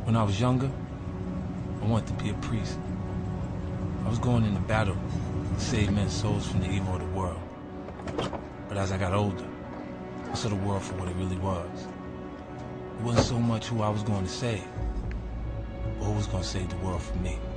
When I was younger, I wanted to be a priest. I was going into battle to save men's souls from the evil of the world. But as I got older, I saw the world for what it really was. It wasn't so much who I was going to save, but who was going to save the world from me.